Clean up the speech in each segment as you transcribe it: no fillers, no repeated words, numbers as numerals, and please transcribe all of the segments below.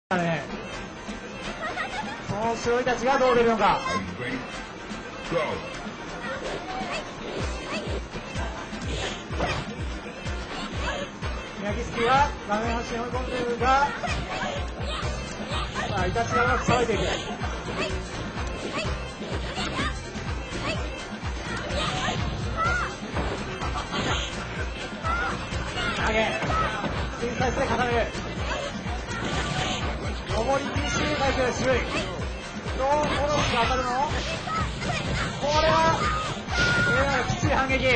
ね、その白いたちがどう出るのか。宮城スキが画面端に追い込んでいるが、さあイタチがうまくさばいていく。投げインサイズで固める。共に PC に対する渋い。どうモノスが当たるの？これはきつい反撃。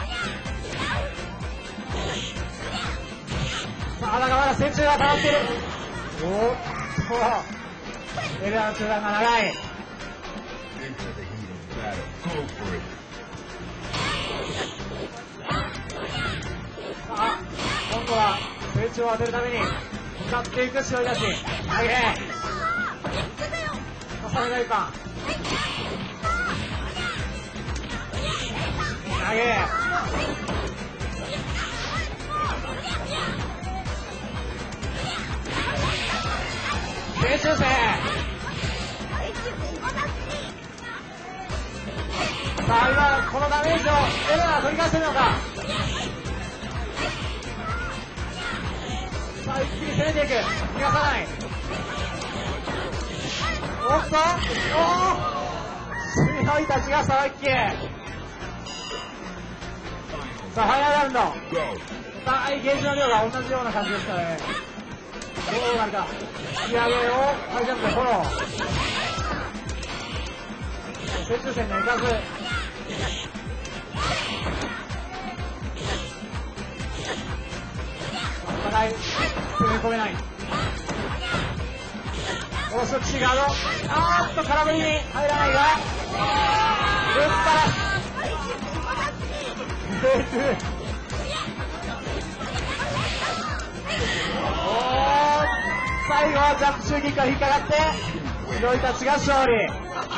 さあだがまだ戦中が溜まっている。おっとエルダの中断が長い。さあ今度は成長を当てるために使っていく白いたち。投げ重ねがいかん。投げ成長生。さあ今このダメージをエレナが取り返せるのか。さあ一気に攻めていく。逃がさない。おっと白いたちがさばき。さあファイナルラウンド。さあゲージの量が同じような感じですからね。どうなるか。引き上げをハイジャンプでフォロー。接中線がいかず。お互い踏み込めない。オーソクシーガード。空振りに入らないがぶっ放す。最後はジャンプシューキックが引っかかって白いたちが勝利。